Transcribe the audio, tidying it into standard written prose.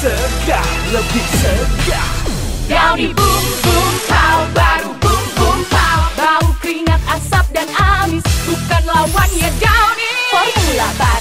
segar, lebih segar. Downy boom boom pow, baru boom boom pow. Bau keringat, asap dan amis, bukan lawannya Downy. Formula baru